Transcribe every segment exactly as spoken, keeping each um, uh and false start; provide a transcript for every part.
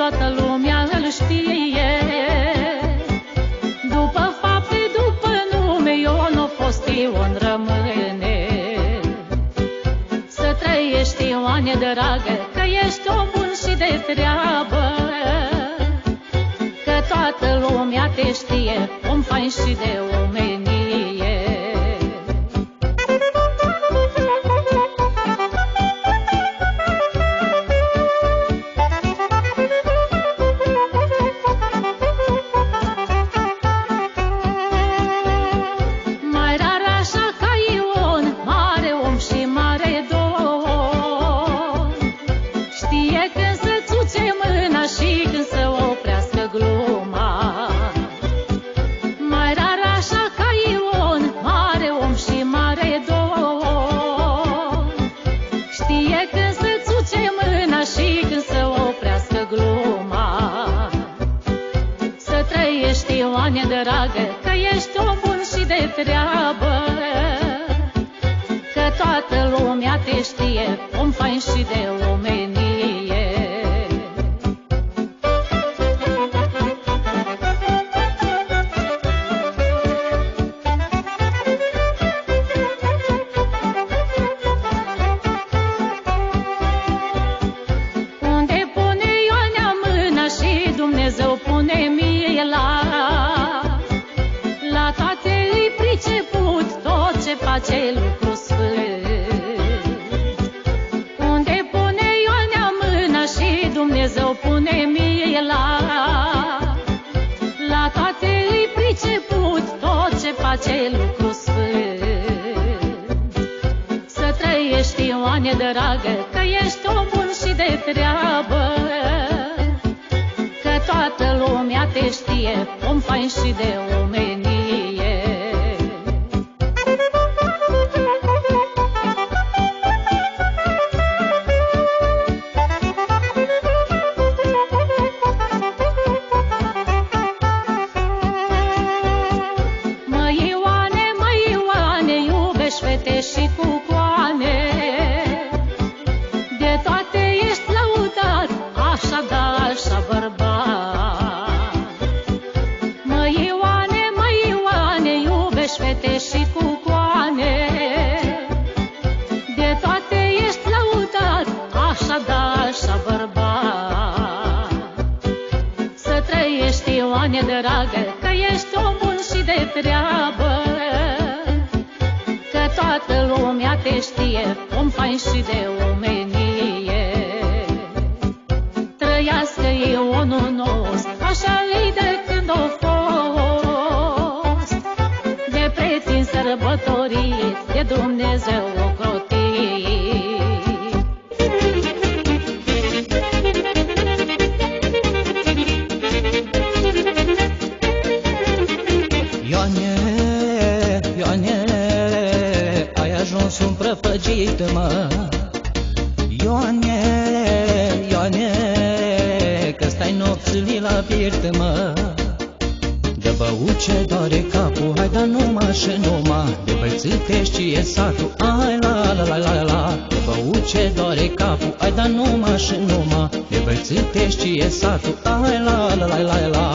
toată lumea îl știe. După fapte, după nume, Ion a fost, Ion rămâne. Să trăiești, Ioane dragă, că ești om bun și de treabă, că toată lumea te știe, om fain și de omenie. Ioane dragă, că ești om bun și de treabă, că toată lumea te știe, om fain și de omenie. Unde pune Ioanea mâna și Dumnezeu pune mila, la toate îi priceput, tot ce face lucru sfânt. Unde pune Ioanea mâna și Dumnezeu pune mila, la toate îi priceput, tot ce face lucru sfânt. Să trăiești, Ioane dragă, că ești om bun și de treabă, că toată lumea te știe, om fain și de omenie. Măi Ioane, măi Ioane, iubești fete și cucoane, de toate ești lăudat, așa da, așa bărbat. Măi Ioane, măi Ioane, iubești fete și cucoane, de toate ești lăudat, așa da, așa bărbat. Să trăiești, Ioane dragă, că ești om bun și de treabă, că toată lumea te știe, om fain și de omenie. Trăiască Ionul nostru, așa îi de când a fost, de prețin sărbătorit, de Dumnezeu ocrotit. Ioane, Ioane, ai ajuns un prăpăgit, mă. Ioane, Ioane, că stai nopțile la birt, mă. De băut ce doare capul, hai da numai și numai, de băițâtești și e satul, ai la la la la la. De băut ce doare capul, hai da numai și numai, de băițâtești și e satul, ai la la la la la.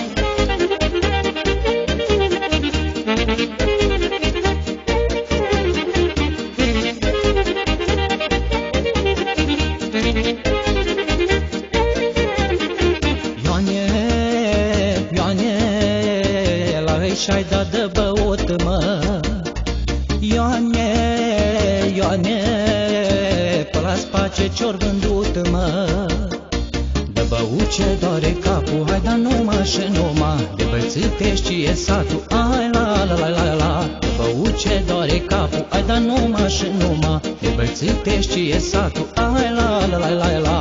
Și-ai dat de băut, mă. Ioane, Ioane, pe la space ce-or vândut, mă. De băut ce doare capul, hai da numai și numai, de băițâtești și e satul, ai la la la la la. De băut ce doare capul, hai da numai și numai, de băițâtești și e satul, ai la la la la la.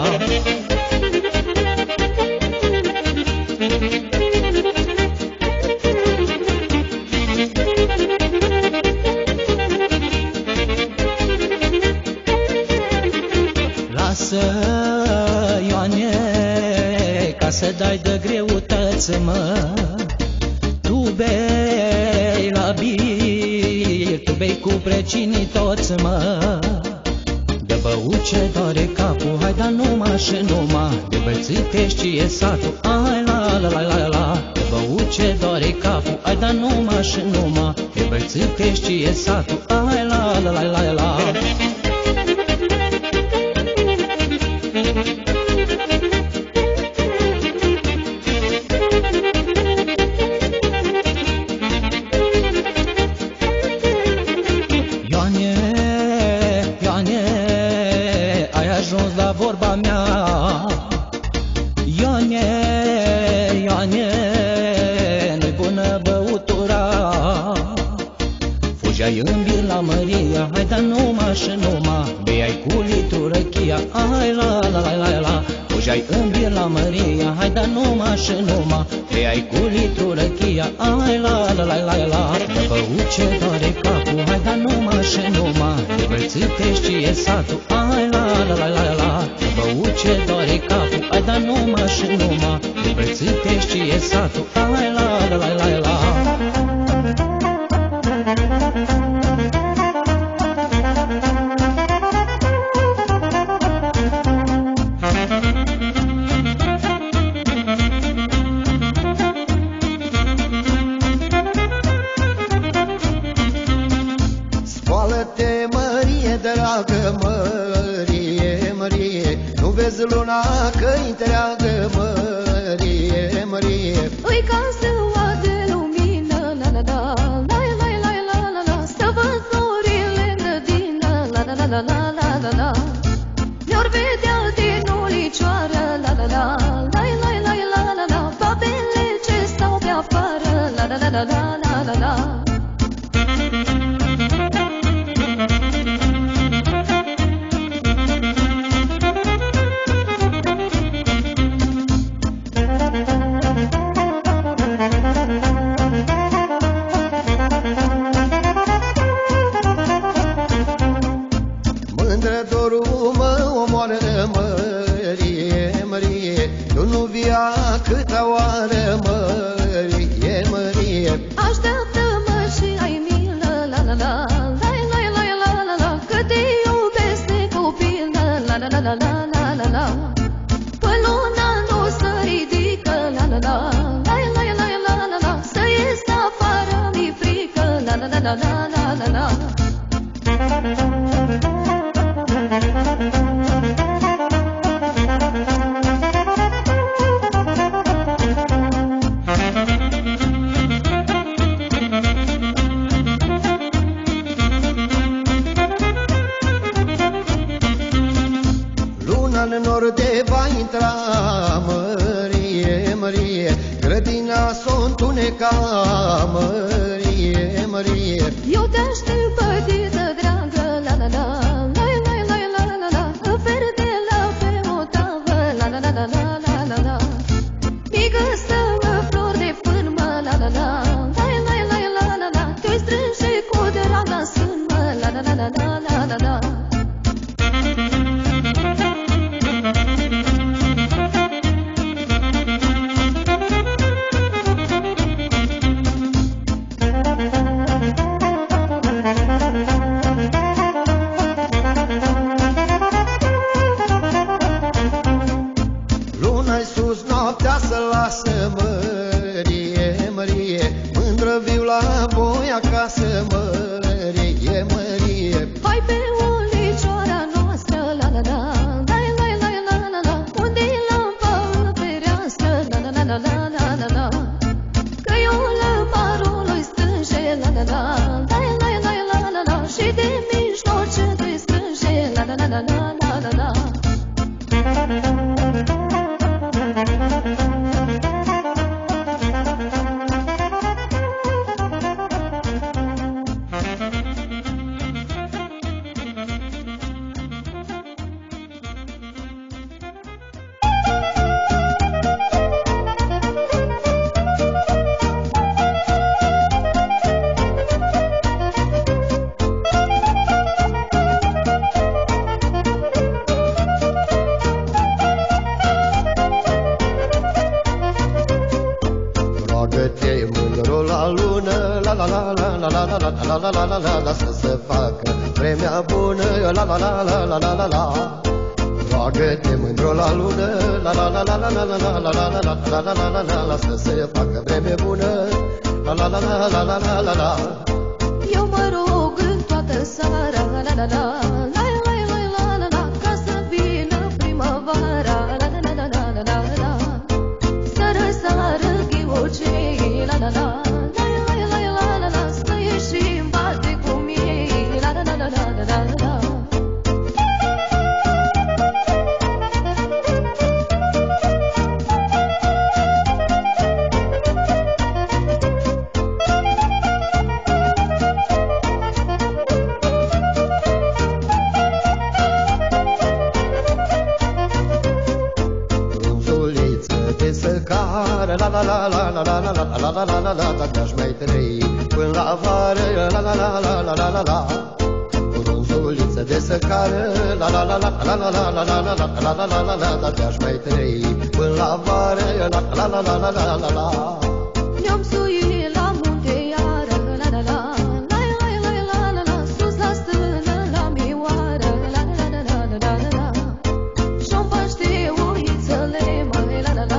Ioane, ca să dai de greutăți, mă. Tu bei la bir, tu bei cu precinii toți, mă. De băut ce doare capul, hai da numai și numai, de bățâte știe satul, ai la la la la la. De băut ce doare capul, hai da numai și numai, de bățâte știe satul, ai la la la la la. Ajuns la vorba mea, Ioane, Ioane, nu-i bună băutura. Fugeai în bir la Măria, hai da numai și numai, beai cu litru răchia, ai la la la la la. Fugeai în bir la Măria, hai da numai și numai, beai cu litru răchia, ai la la la la la. Dă băut ce doare capul, hai da numai și numai, de bățâte știe satul, ai la la la la la. Dă băut ce doare capul, hai da numai și numai, de bățâte știe satul, ai la la la la la. Scoală-te, Mărie, dragă Mărie, Mărie, nu vezi luna că-i întreagă, Mărie, Mărie. Îi caseaua de lumină, la la la, la la la la la la, să văd zorile în grădină, la la la la la la la. Ne-or vedea din ulicioară, la la la, la la la la la la, babele ce stau pe afară, la la la la la la la. Mândră dorul mă omoară, Mărie, Mărie, tu nu via câta oară, Mărie, Mărie. Așteaptă-mă și ai milă, la la la, la la la la la la, că te iubesc de copil, la la la la la la la la. Până luna nu se ridică, la la la, la la la la la la, să ies afară mi-e frică, la la la la la la la. Luna în nor de va intra, Mărie, Mărie, grădina s-o întuneca, Mărie, Mărie. Eu te aștept, bătiță dragă, la la la, la la la la la la, verde la pe o tavă, la la la la la la la la. Mică stămă flori de fârmă, la la la, la la la la la la, te-o strânge cu draga sânmă, la la la la la la la. Luna-i sus, noaptea să lasă, Mărie, Mărie, mândră viu la voi acasă, Mărie, Mărie. Hai pe ulicioara noastră, la la la, la la la la la la, unde-i lampa în fereastră, la la la la la la la la. Că eu lămarul-i strânge, la la la, la la la la la la, și de mijloce te strânge, la la la la la la la. la la la la la la la la la la la la la să se facă vremea bună, la la la la la la la la. Roagă-te mândro la lună, la la la la la la la la la la la la la la la la la, să se facă vreme bună, la la la la la la la la la. Eu mă rog în toată seara, la la la la la la la la la, ca să vină primăvara, la la la la la la la, să răsară ghiocei, la la la la la la la la, să ieșim bate cu miei, la la la la la la la. La la la la la la la la la la la la, dacă aș mai trăi până la vară, la la la la la la la la. Frunzuliță de săcară, la la la la la la la la la la la la la la la, dacă aș mai trăi până la vară, la la la la la la la la. Ne-am suit la munte iară, la la la la la la la la, sus la stână la mioară, la la la la la la la, și-o-mi paște oițele, măi, la la la.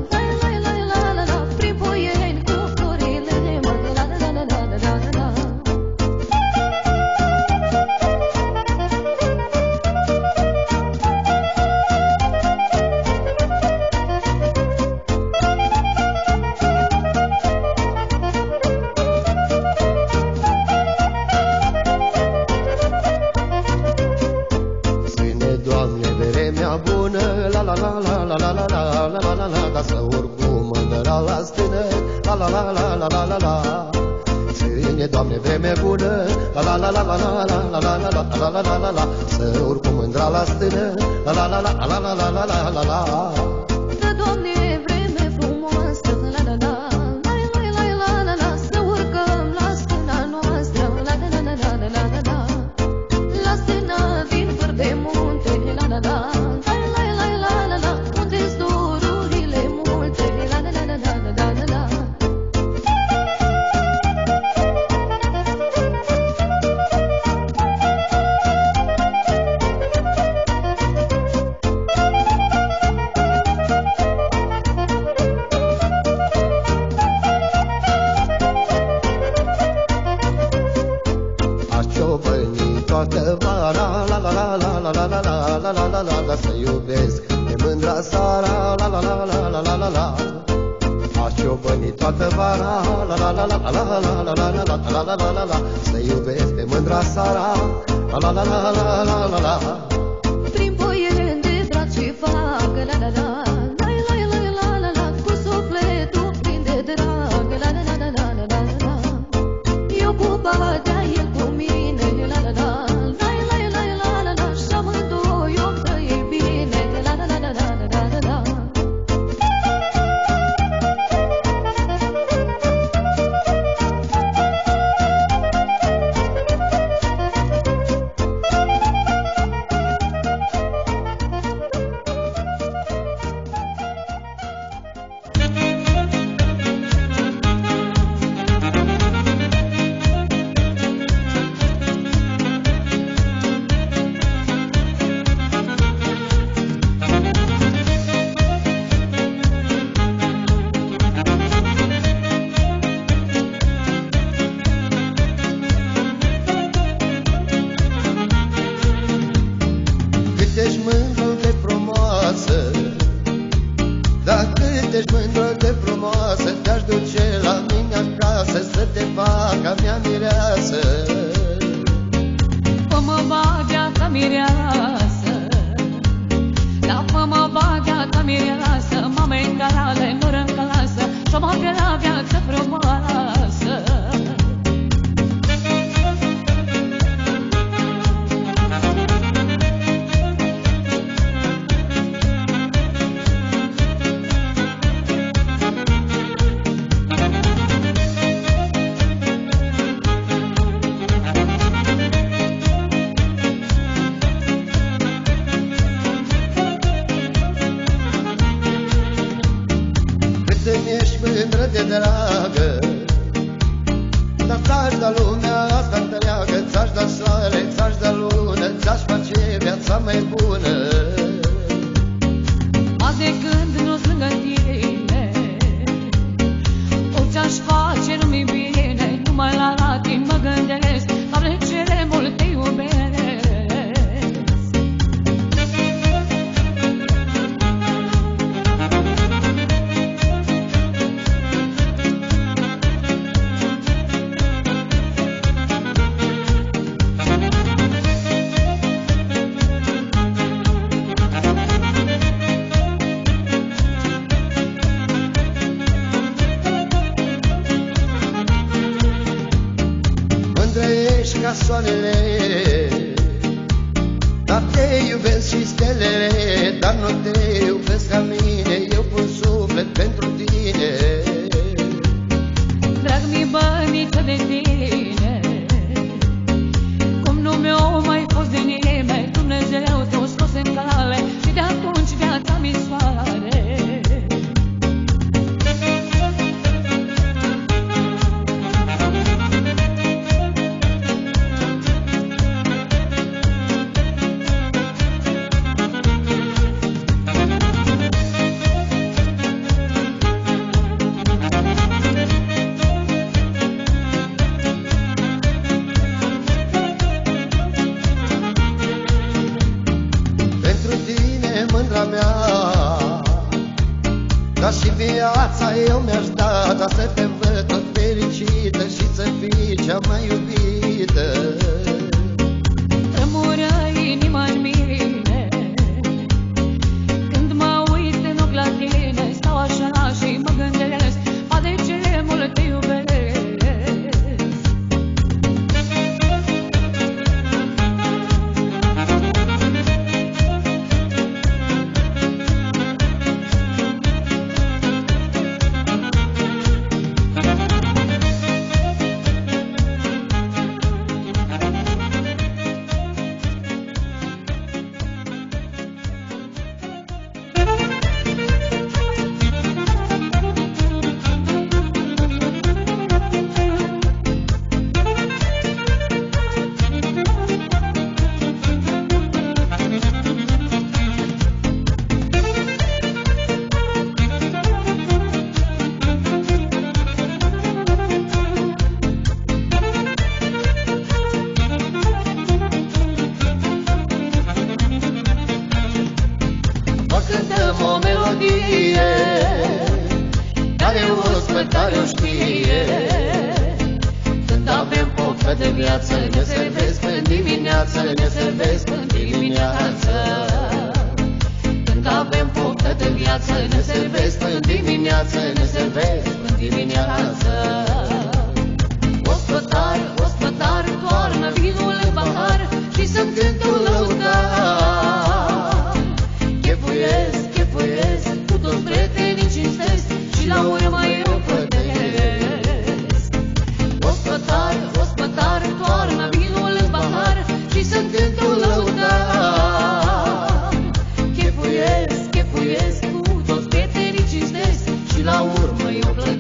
Doamne, vreme bună, la la la la la la la la la la la la la la la, să urc cu mândra la stână, la la la la la la la la la la la. Dă, Doamne, vreme frumoasă, la la la la la la la la, să urcăm la stâna noastră, la la la la la la la la, la stâna din vârf de munte, la la la la la la la la, unde-s dorurile multe, la la la la la la la la. Toată vara, la la la la la la la la la la la la la, să iubesc de mândra Sara, la la la la la la la la. Aș ciobăni toată vara, la la la la la la la la la la la la la la la, să iubesc de mândra Sara, la la la la la la la la. Prin boieri de drag și fac, la la la la la la la la, cu sufletul plin de drag, la la la la la la la. Eu cu badea, el cu mine, la la la. ești mândră de frumoasă, te-aș duce la mine acasă să te fac a mea mireasă. Fă-mă bagea ta mireasă, da, fă-mă bagea ta mireasă, mame în carale, nor în călasă, și-o bagă la viață frumoasă. Mândră de dragă, dar ți-aș da lumea asta întreagă, ți-aș da soare, ți-aș da viața eu mi-aș da, dar să te văd tot fericită și să fii cea mai iubită. Tremură inima în mine când mă uit în ochi la tine. Stau așa și mă gândesc, a, de ce mult te iubesc. O melodie care ospătare o știe. Când avem poftă de viață, ne servesc în dimineață, ne servesc în dimineață. Când avem poftă de viață, ne servesc în dimineață, ne servesc în dimineață. Ospătar, ospătar, toarnă vinul în pahar și să-mi cântul lăutar. Chefuiesc, chefuiesc, cu toți prietenii cinstesc și la urmă eu plătesc. Ospătar, ospătar, toarnă vinul în pahar și să-mi cântul lăutar. Chefuiesc, chefuiesc, cu toți prietenii cinstesc și la urmă eu plătesc.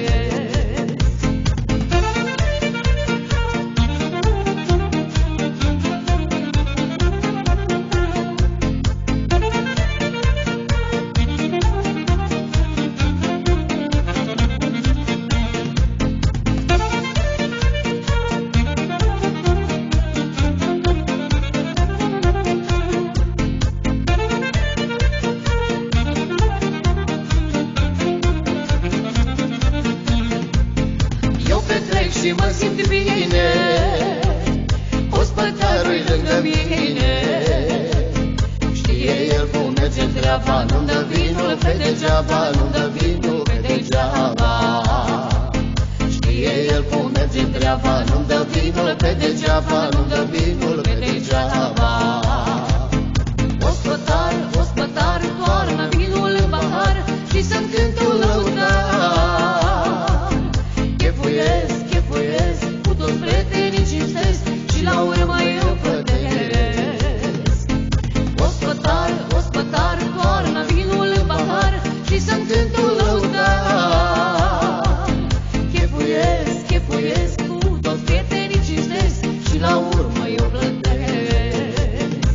Și mă simt bine, ospătarul-i lângă mine. Știe el cum merge treaba, nu-mi dă vinul pe degeaba, nu-mi dă vinul pe degeaba. Știe el cum merge treaba, nu-mi dă vinul pe degeaba, nu-mi dă vinul pe degeaba. Ospătar, ospătar, toarnă vinul în pahar și să-mi cântul lăutar. Chefuiesc, chefuiesc, cu toți prietenii cinstesc și la urmă eu plătesc. Ospătar, ospătar, toarnă vinul în pahar și să-mi cântul lăutar. Chefuiesc, chefuiesc, cu toți prietenii cinstesc și la urmă eu plătesc.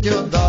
deodată